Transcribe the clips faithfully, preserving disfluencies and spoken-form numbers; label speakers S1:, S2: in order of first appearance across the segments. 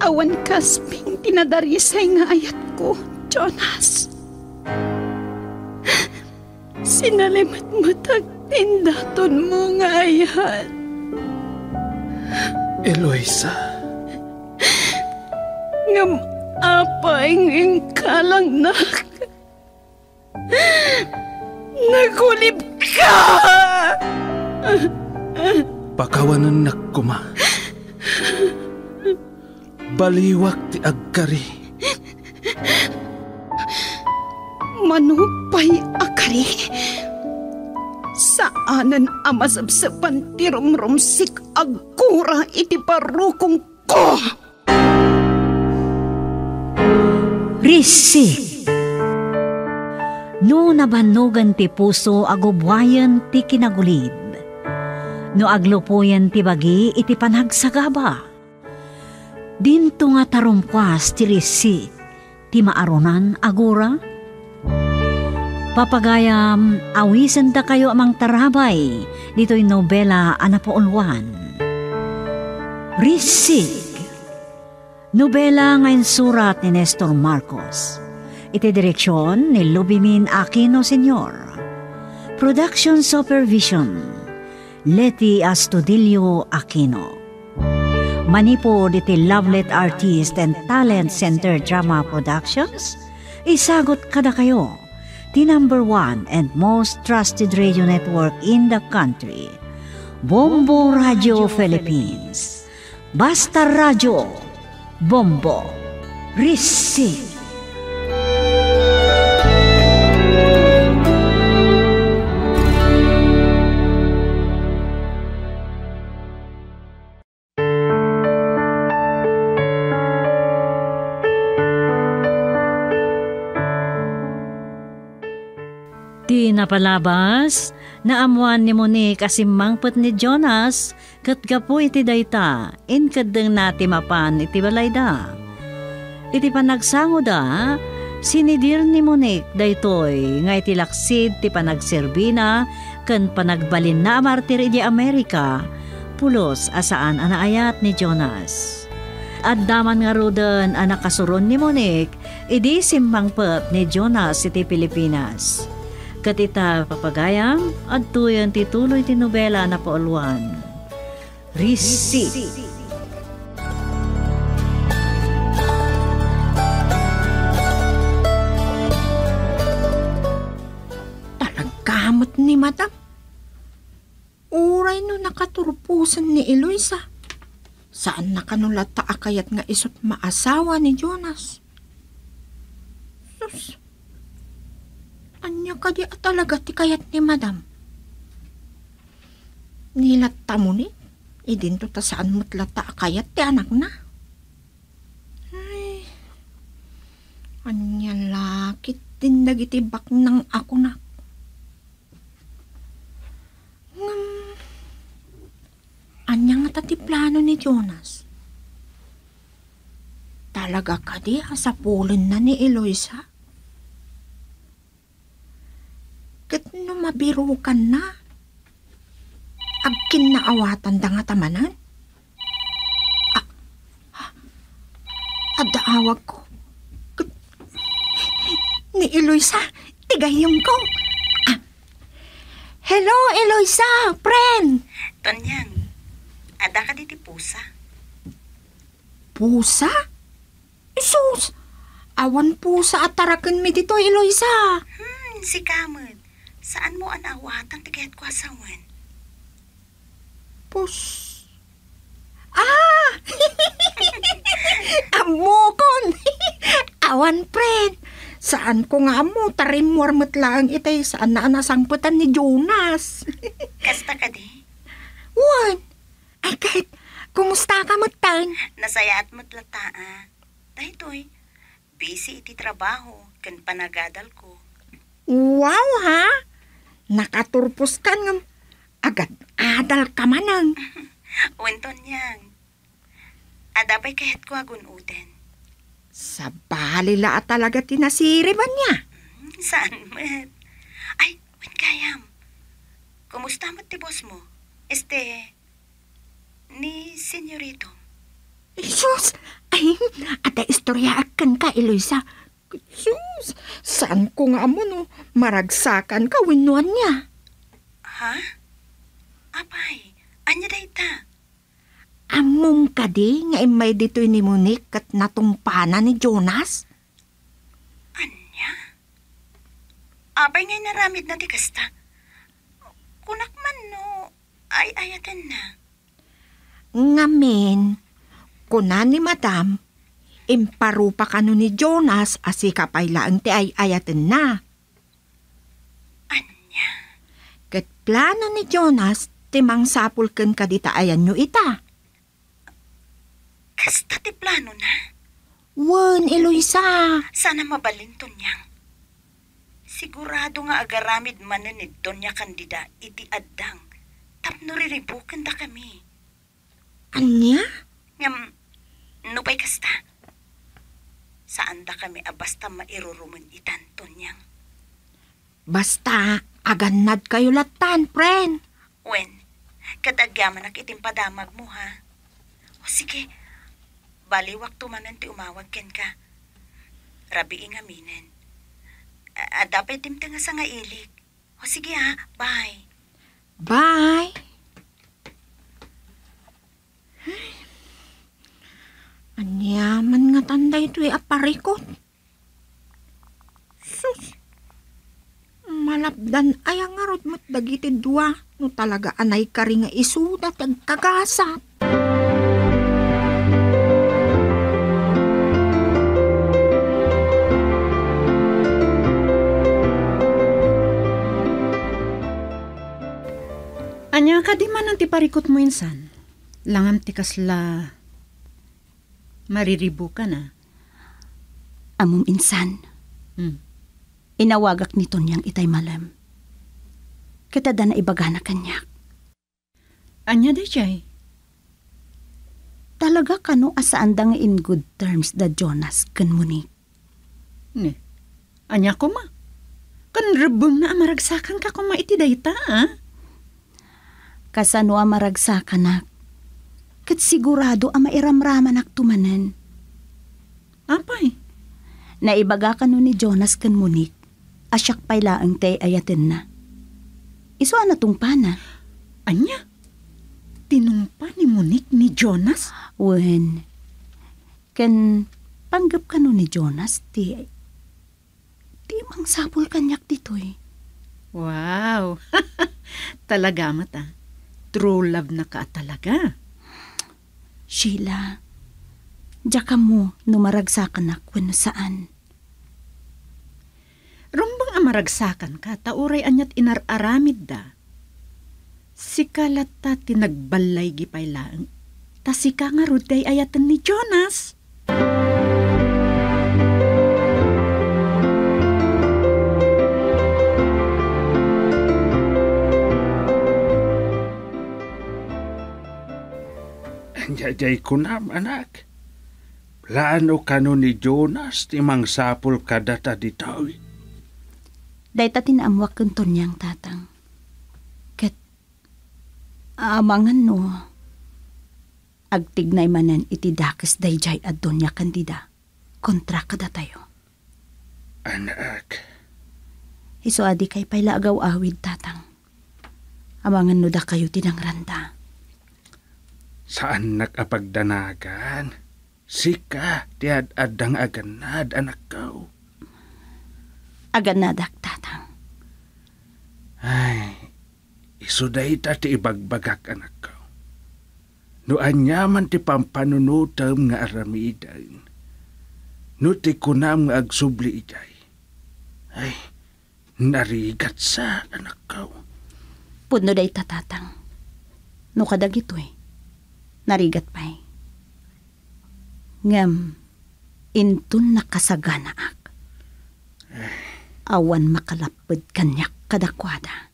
S1: awan kasping tinadarisay nga ayat ko, Jonas. Sinalimat matag tindaton mo nga ayat.
S2: Eloisa.
S1: Ngam apa ing kalang nak. Nagulib ka!
S2: Pakawanan nak kuma. Baliwak ti agkari.
S1: Manupay akari. Saanan amasabsapan ti rumrumsik agkura iti parukong ko.
S3: Risik. No nabanugan ti puso agubwayan ti kinagulid. No aglupuyan ti bagi iti panagsagaba. Dinto nga tarumkwas ti risik ti maarunan agura. Papagayam, awisan da kayo amang tarabay dito'y nobela anapaulwan. Risik. Nobela ngayon surat ni Nestor Marcos. Iti direksyon ni Lubimin Aquino Senior Production Supervision Leti Astudillo Aquino. Manipod iti Lovelet Artist and Talent Center Drama Productions. Isagot kada kayo the number one and most trusted radio network in the country, Bombo Radio Philippines. Basta Radio, Bombo, Risik. Di napalabas, naamuan ni Monique asimangpet ni Jonas, kat gapo iti dayta, in kadeng nati mapan iti balayda. Iti panagsango da, sinidir ni Monique daytoy, nga iti laksid ti panagserbina, kan panagbalin na martir iti Amerika, pulos asaan anaayat ni Jonas. At daman nga rodan anak kasuron ni Monique, idi simpangpet ni Jonas iti Pilipinas. Katita papagayam, at tuyan tituloy ti nobela na pauluan. Risik.
S4: Talagkamot ni Madam. Uray no nakaturpusan ni Eloisa. Saan nakanulata akayat nga isot maasawa ni Jonas? Sus. Anya ka di talaga ti kayat ni Madam. Nilatta mo ni, idin to ta saan mo't lata kayat ti anak na. Ay, anya lakit din dagitibak ng ako na. Ngam, anya nga tati plano ni Jonas. Talaga ka di asapulin na ni Eloisa. Kat no mabirukan na. Agkin na awatan da nga tamanan. Ah, ah, adaawag ko. Kat, ni Eloisa, tigayong ko. Ah, hello, Eloisa, friend.
S5: Tanyang, ada ka diti pusa?
S4: Pusa? Isus, awan pusa at tarakan mi dito, Eloisa.
S5: Hmm, si Kamad. Saan mo anawatan tiket ko asawan?
S4: Pus. Ah! Amokon! Awan, friend. Saan ko nga mo tarim warmat lang itay saan na nasangputan ni Jonas.
S5: Kasta ka di?
S4: Wan! Ay kahit, kumusta ka matan?
S5: Nasaya at matlata ah. Dahitoy, busy iti trabaho kan panagadal ko.
S4: Wow ha! Nakaturpos ka ng agad adal ka manang.
S5: Winton yang. Adapay kahit ko agunuten.
S4: Sa balila at talaga tinasiriban niya.
S5: Hmm, saan met? Ay, win kayam. Kumusta mat ti boss mo? Este, ni senyorito.
S4: Isus, Ay, ata istorya akan ka, Eloisa. Sus, saan ko nga mo no, maragsakan ka, winuan niya.
S5: Ha? Apay, anya dayta?
S4: Among ka di, nga imay dito'y ni Monique kat natumpana ni Jonas?
S5: Anya? Apay ngay naramid na di kasta. Kunak man no, ay ayatan na.
S4: Ngamin, kunan ni Madam, imparupa ka no ni Jonas asi kapaylaan ti ay ayaten na.
S5: Anya?
S4: Kat plano ni Jonas, timang sapulken ka dita ayan nyo ita.
S5: Kasta ti plano na.
S4: Wen, Eloisa.
S5: Sana mabalin to niyang. Sigurado nga agaramid manan ni Donya Candida iti addang. Tapno riribukan da kami.
S4: Anya?
S5: Ngam, nupay kasta. Saan da kami abasta mairuruman itan to niyang.
S4: Basta, aganad kayo latan, friend.
S5: Wen, kadagyaman ak itimpadamag mo ha. O sige, baliwak tumanan ti umawag ken ka. Rabi ingaminen. Uh, dapat timta nga sa nga ilik. O sige ha, bye.
S4: Bye. Anyaman nga tanday ito'y aparikot. Sus. Malapdan ay ang arot mo't dagiti dua. No talaga anay ka rin nga isudat ang kagasat.
S1: Anya ka di man ang tiparikot mo insan. Langam ti kasla mariribu ka na.
S6: Amom insan.
S1: Hmm.
S6: Inawagak nito niyang itay malam. Katada na ibagana kanyak.
S1: Anya di jay?
S6: Talaga kano asaan da nga in good terms da Jonas kan Monique.
S1: Ne, anya ko ma. Kan rebeng na amaragsakan ka kung maiti dayta, ha?
S6: Kasano amaragsakan nak. Kat sigurado ang mairamraman ak tumanan.
S1: Apay?
S6: Naibaga ka no ni Jonas kan Monique. Asyak pay laang tay ayaten na. Iso na tong pana.
S1: Anya? Tinumpa ni Monique ni Jonas?
S6: Wen. Ken panggap ka no ni Jonas ti ti mang sapul kanyak ditoy.
S1: Wow. Talaga mata. True love na ka talaga.
S6: Sheila, diya mo numaragsakan na kung saan.
S1: Rumbang amaragsakan ka, tauray anyat inararamid da. Sikalat ta tinagbalay gipay lang, ta sika nga ruday ayatan ni Jonas.
S2: Jajay ko na, anak. Plano ka no ni Jonas timang sapul kadata ditaw.
S6: Dahil ta tinaamwak kunton niyang tatang. Ket, amangan no, agtignay manan iti dakes dayjay adon niya kandida. Kontra kada tayo.
S2: Anak.
S6: Iso adi kay payla agaw awid tatang. Amangan no da kayo tinangranda.
S2: Saan nakapagdanagan? Sika, tiad adang aganad, anak ko.
S6: Aganadak tatang.
S2: Ay, isuday ta ti ibagbagak, anak ko. Noan yaman ti pampanunutam nga aramidan. No ti kunam nga agsubli ijay. Ay, narigat sa, anak ko.
S6: Puno day tatatang. No kadagito eh. Narigat pa'y. Ngam, intun nakasagana ak. Awan makalapod kanyak kadakwada.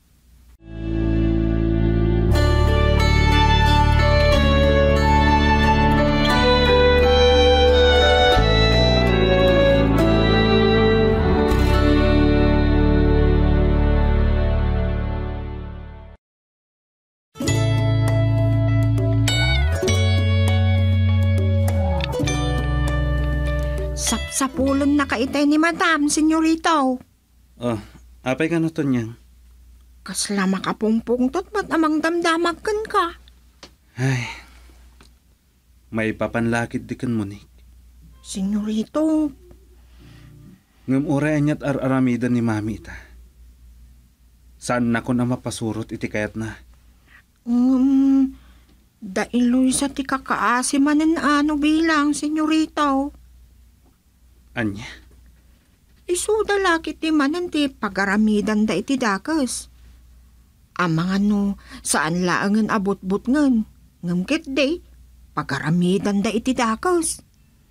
S4: Sa pulon na kaitay ni Madam, senyorito.
S7: Oh, apay ka no to niyang.
S4: Kasla makapungpungtot ba't amang damdamagkan ka?
S7: Ay, may papanlakid di kan mo ni.
S4: Senyorito,
S7: Ngam oray anyat ar-aramida ni mami ita. Saan na ko na mapasurot iti kayat na?
S4: um, dailoy sa ti kakaasi manen ano bilang, senyorito.
S7: Anya?
S4: Isuda laki ti manen ti pagaramidan da iti dakas. Amang ano, saan laangan abot-bot ngan. Ngamkit day, pagaramidan da iti dakas.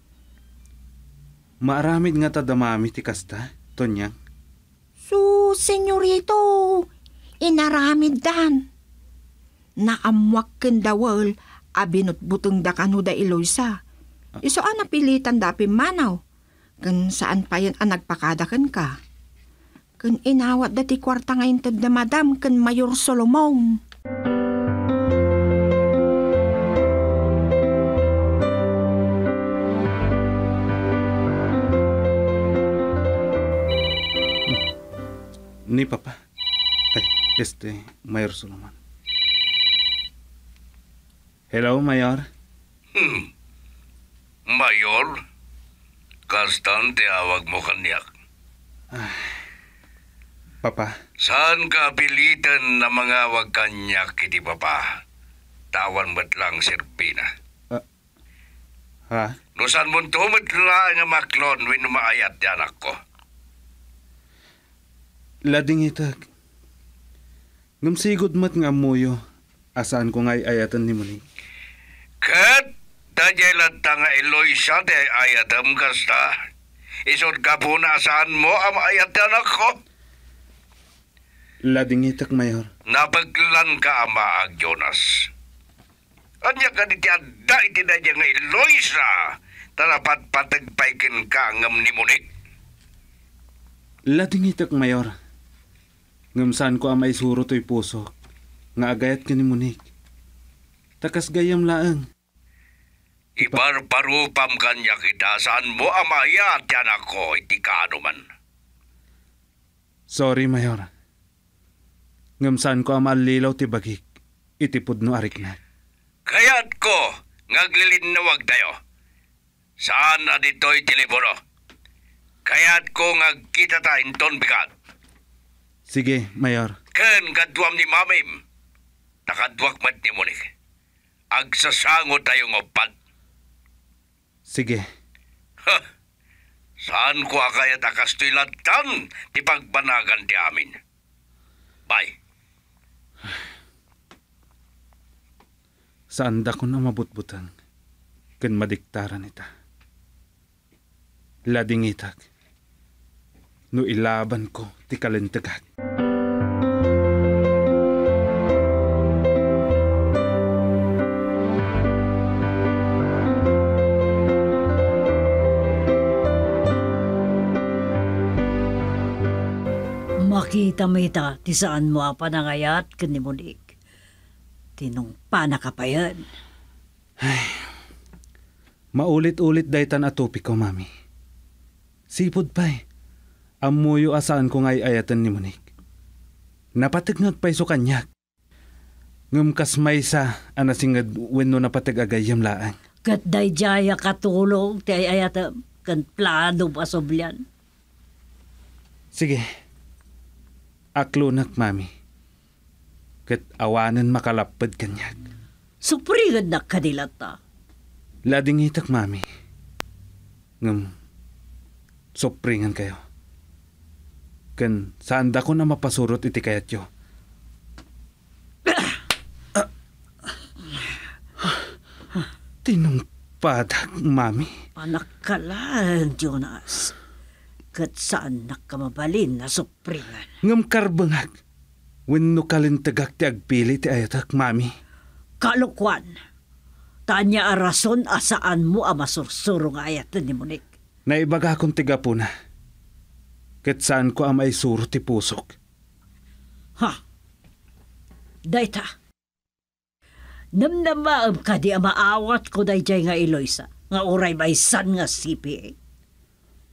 S7: Maaramid nga tadamami ti kasta, Tonyang.
S4: So, senyorito, inaramid dan. Naamwak ken dawal, abinot buteng da kanu da iloysa. Iso ang napilitan da pimanaw. Kan saan pa yan ang nagpakadakan ka. Kan inawat da ti kwarta ngayon tad na Madam kan Mayor Solomon.
S7: Ni Papa. Ay, este, Mayor Solomon. Hello, Mayor.
S8: Hmm. Mayor, kastan tiawag mo kanyak.
S7: Papa,
S8: Saan ka pilitan na mga wag kanyak iti papa? Tawan mo't lang sirpina.
S7: ha?
S8: No saan mo tumot lang nga maklon when maayat yan ako?
S7: Lading itag. Ngamsigod mat nga muyo, asaan ko nga'y ayatan ni Moni.
S8: Kat, dadyalat ta nga Eloisa te ayatam kasta. Isod ka po na saan mo ang ayat yan ako?
S7: Lading itak, Mayor.
S8: Napaglan ka amaag, Jonas. Anya ka di tiada iti dadya nga Eloisa, tanapat patagpaikin ka ngam ni Monik.
S7: Lading itak, Mayor. Ngamsaan ko ang may suro to'y puso, nga agayat ka ni Monik. Takas gayam laang.
S8: Iparparupam kanya kita saan mo amayat yan ako iti kaano man.
S7: Sorry, Mayor. Ngamsaan ko ang malilaw ti bagik, itipod no arik na.
S8: Kaya't ko, ngaglilinawag tayo. Saan na dito'y telepono? Kaya't ko ngagkita ta inton bigat.
S7: Sige, Mayor.
S8: Ken kadwam ni mamim. Nakadwak mat ni Monik. Agsasango tayo ngopat.
S7: Sige.
S8: Ha! Saan ko akayat akastoy latan ti pagbanagan ti amin? Bye.
S7: Saan da ko na mabutbutang, ken madiktaran ita. Lading itak. No ilaban ko ti kalentagag.
S3: Makita mo ita, ti saan mo ang panangayat ken ni Monik. Tinungpa na ka pa yan.
S7: Maulit-ulit daytan atopi ko, Mami. Sipod pa'y. Amuyo asaan ko nga'y ayatan ni Monik. Napatignag pa'y so kanyak. Ngumkas may sa anasingad wenno napatig agayam laang.
S3: Kat day jaya katulong ti ay ayata kan plano pasoblyan.
S7: Sige. Aklunak, Mami. Kat awanan makalapad kanyak.
S3: Supringad na kadilata.
S7: Lading itak, Mami. Ngum, supringan kayo. Kan saan da ko na mapasurot iti kayat yo. Tinungpadak, Mami.
S3: Anak ka lang, Jonas. Kat saan nakamabalin na supringan.
S7: Ngam karbangag. Wenno kalintagak ti agpili ti ayatak, Mami.
S3: Kalukwan. Tanya a rason asaan mo ang masursuro nga ayatan ni Monik.
S7: Naibaga akong tiga po na. Ket saan ko ang maisuro ti pusok.
S3: Ha? Dayta. Namnamaam ka di ang maawat ko day jay nga Eloisa. Nga uray may san nga C P A.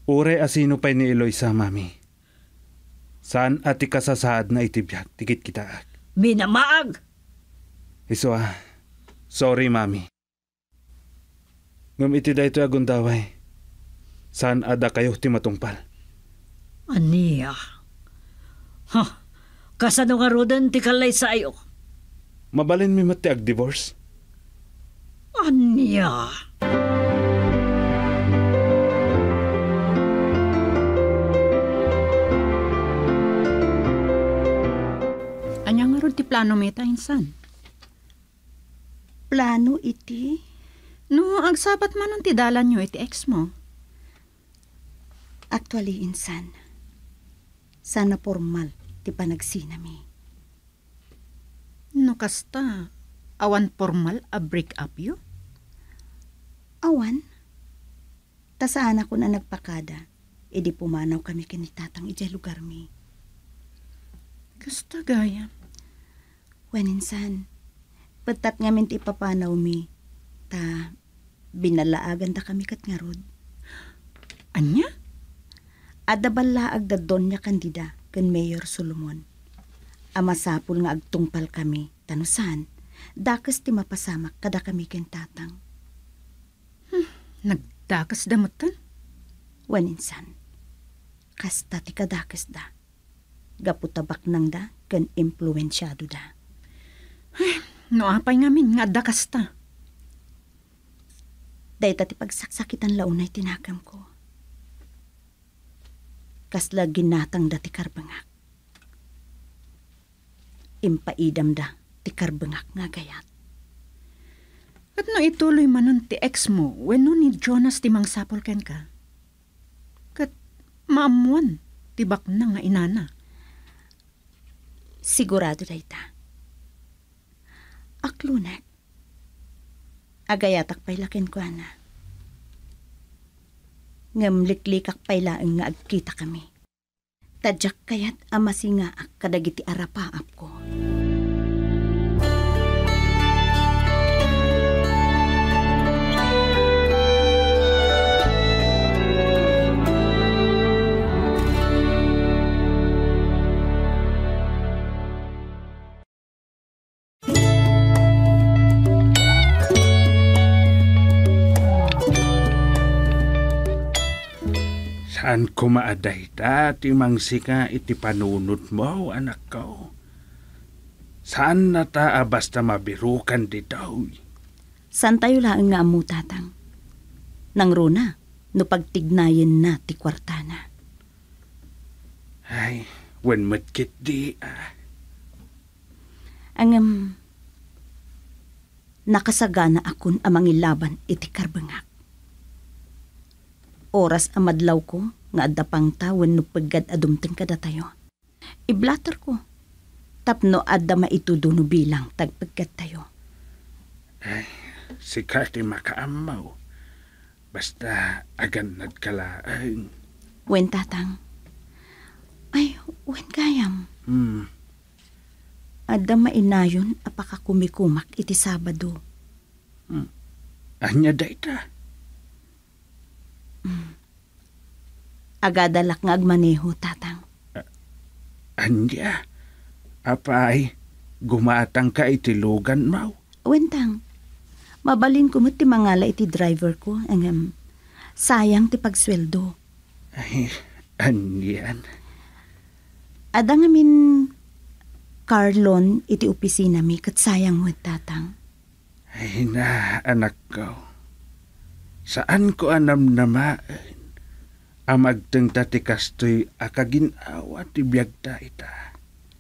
S7: Ure asino pa'y ni Eloisa, mami. Saan ati kasasad na itibyak, tikit kita.
S3: Minamaag!
S7: Iso ah, sorry, mami. Ngam iti da ito agundaway. Saan ada kayo ti matungpal?
S3: Aniya. Ha, kasano nga rodan ti kalay sa ayo?
S7: Mabalin mi mati ag-divorce?
S3: Aniya.
S1: Anya nga ron ti plano meta insan?
S6: Plano iti?
S1: No, agsabat man ang tidalan nyo iti ex mo.
S6: Actually, insan. Sana formal ti panagsinami.
S1: No kasta, awan formal a break up yo?
S6: Awan. Ta saan ako na nagpakada, edi pumanaw kami kinitatang ijay lugar mi.
S1: Kasta gaya.
S6: Wen insan, patat ngamin ti papanaw mi, ta binalaagan da kami kat nga rod.
S1: Anya?
S6: Ada balaag da Doña Candida ken Mayor Solomon. Amasapul nga agtungpal kami, tanusan, dakas ti mapasamak kada kami ken tatang.
S1: Hmm, nagdakas damutan?
S6: Wen insan, kasta ti kadakas da. Gaputabak nang da ken impluensyado da.
S1: No apay ngamin nga dakas ta.
S6: Dahita ti pagsaksakitan launay tinakam ko. Kasla ginatang da ti karbangak. Impaidam da ti karbangak nga gayat.
S1: At no ituloy manon ti ex mo, wenno ni Jonas ti mangsapol ken ka. Kat maamuan, tibak na nga inana.
S6: Sigurado dayta. Aklunek. Agayatak pay lakin ko ana. Ngam liklikak pay laeng nga agkita kami. Tadyak kayat amasi nga ak kadagiti arapaap ko.
S2: Saan kumaaday ta, ti mangsika iti panunod mo, anak ko? Saan na ta basta mabirukan di daw?
S6: San tayo laeng nga amu tatang? Nang runa, no pagtignayin na ti kwartana.
S2: Ay, when matkit di ah.
S6: Ang um, nakasagana akon amang ilaban iti karbangak. Oras amadlaw ko nga adda pang tawon no paggad adumteng kada tayo. Iblatter ko. Tapno adda maitudo no bilang tagpagkat tayo.
S2: Ay, si Kati makaamaw. Basta aganad kalaang.
S6: Wen tatang. Ay, wen kayam.
S2: Hmm.
S6: Adda mainayon apaka kumikumak iti Sabado.
S2: Hmm. Anya dayta?
S6: Mm. Agadalak nga agmaneho, tatang.
S2: Uh, anya? Apay, gumatang ka iti lugan mau?
S6: Wentang, mabalin ko mo ti mangala iti driver ko. Ang um, sayang ti pagsweldo.
S2: Ay, anyan?
S6: Ada nga min car loan iti opisina mi kat sayang mo, tatang.
S2: Ay na, anak ko. Saan ko anam namaan? Amagteng tati kastoy akaginawa ti biyag ta ita.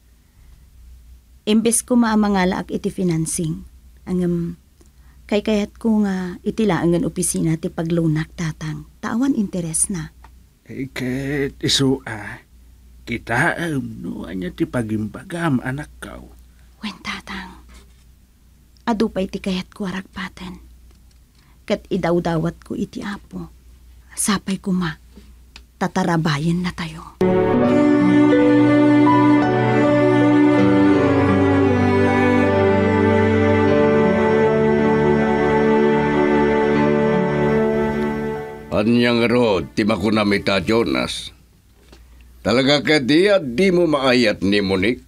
S6: Imbes ko maamangala ak iti financing. Ang um, kay kayat ko nga itilaangan opisina ti paglunak, tatang. Tawan interes na.
S2: Iket isua. Kita am no anya ti pagimbagam anak ko.
S6: Wen, tatang. Adu pa iti kayat ko aragpaten. Kat idawdawat ko iti apo. Sapay ko ma, tatarabayan na tayo.
S8: Anyang rod, ti makunamita, Jonas. Talaga ka di at di mo maayat ni Monique?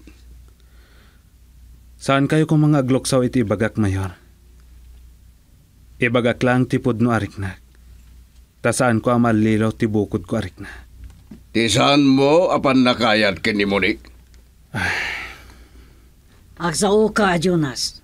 S7: Saan kayo kung mga agloksaw iti ibagak, Mayor? Ibagak lang ti pudno arik na. Ta saan ko ang malilaw ti bukod ko arik na.
S8: Ti saan mo apan nakayat ken ni Monique?
S3: Agsao ka, Jonas.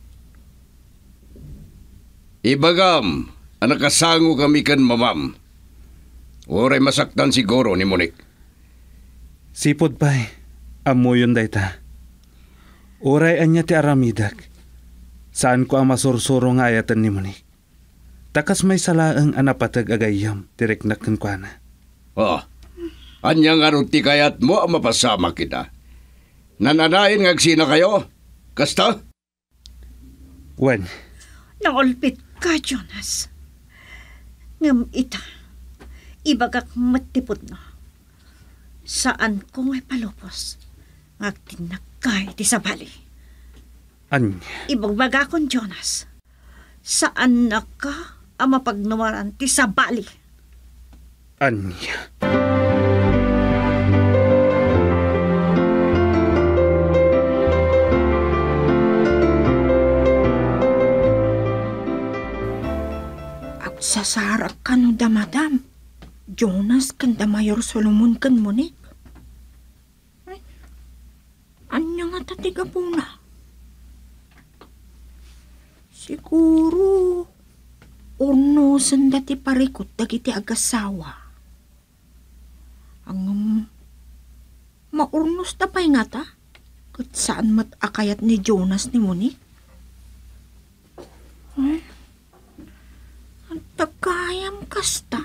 S8: Ibagam, anak kasango kami kan mamam. Oray masaktan siguro ni Monique.
S7: Sipod pa'y, amuyon dayta. Oray anya ti aramidak. Saan ko ang masursuro nga ayatan ni Monique. Takas may salaang anapatag agayam, direknak kan kwa na.
S8: Oh, anya nga ti kayat mo ang mapasama kita. Nananayin ngagsina kayo? Kasta?
S7: Wen.
S1: Naulpit ka, Jonas. Ngam ita, ibagak matipod na. Saan ko ngay palupos? Ngagtinakay ti sabali.
S7: Anya?
S1: Ibagbaga kon, Jonas. Saan na ka ang mapagnumaran ti sabali?
S7: Anya?
S4: Sasarak ka no damadam. Jonas kan da Mayor Solomon kan Monique. Ay, anya nga tatiga po na. Siguro, urno sanda ti parikot dagiti agasawa. Ang um, maurnos ta pa'y nga ta. Kat saan mat akayat ni Jonas ni Monique? Ay, tagayam kasta.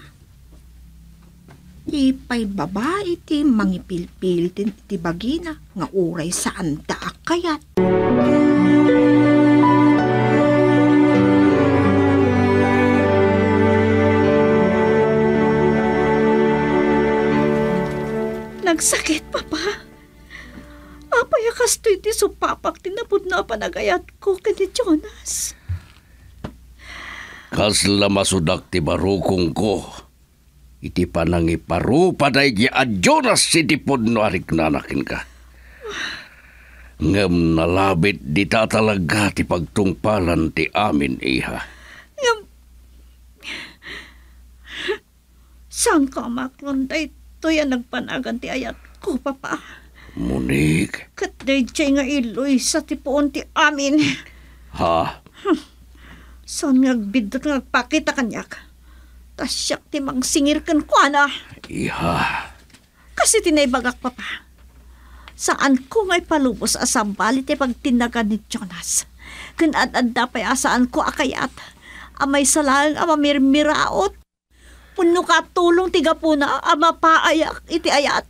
S4: Ipay babae ti mangipilpil ti, ti bagina nga uray saan da akayat.
S1: Nagsakit, Papa. Apay akastoy ti supapak tinapod na panagayat ko kani Jonas.
S8: Kasla masudak ti barukong ko. Iti panangiparu paday di adyonas si tipod no arik nanakin ka. Ngam nalabit di ta talaga ti pagtungpalan ti amin iha.
S1: Ngam... Saan ka maklonday to yan nagpanagan ti ayat ko, Papa?
S8: Monique.
S1: Katday tiyay nga iloy sa tipuon ti amin.
S8: Ha?
S1: Saan ngagbidot nga nagpakita kanyak? Tasyak ti mangsingir kan kwa na.
S8: Iha.
S1: Kasi tinaybagak, Papa. Saan ko nga'y palubos asambali ti pagtinagan ni Jonas? Kun ad-adda pa'y asaan ko akayat. Amay salang amamirmiraot. Puno ka tulong tiga po na ama paayak iti ayat.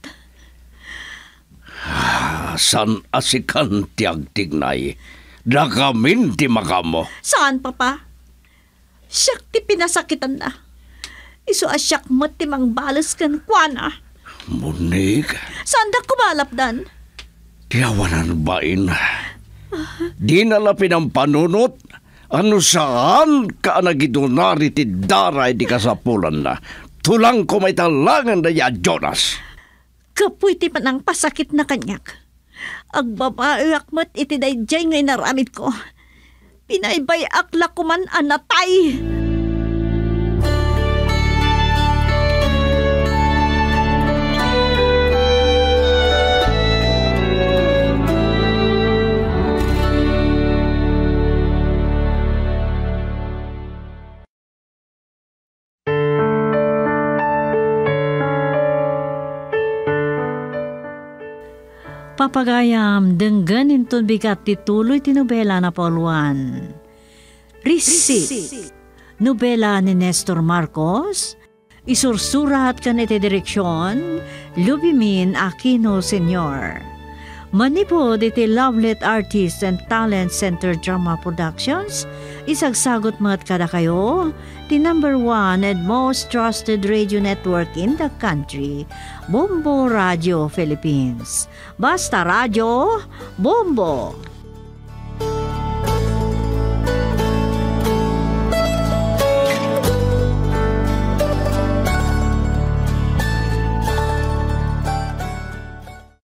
S8: San asikan ti agtignay? Dakamin ti makamo.
S1: Saan, Papa? Siyak ti pinasakitan na. Iso asyak mo ti mang balas kan kwa na.
S8: Monique.
S1: Saan da kumalapdan?
S8: Tiyawanan bain. Di nalapin ang panunot. Ano saan ka nagidunari ti daray di kasapulan na. Tulang ko may talangan na ya Jonas.
S1: Kapoy ti panang pasakit na kanyak. Agbabae akmat iti dayjay ngay naramid ko. Pinaybay akla kuman anatay.
S3: Papagayam, denggan intun bigat tituloy ti nobela na Pauluan. Risi, nobela ni Nestor Marcos, isursurat kan iti direksyon, Lubimin Aquino Senior Manipod iti Lovelet Artists and Talent Center Drama Productions, isagsagot mga kada kayo, the number one and most trusted radio network in the country, Bombo Radio Philippines. Basta Radio, Bombo!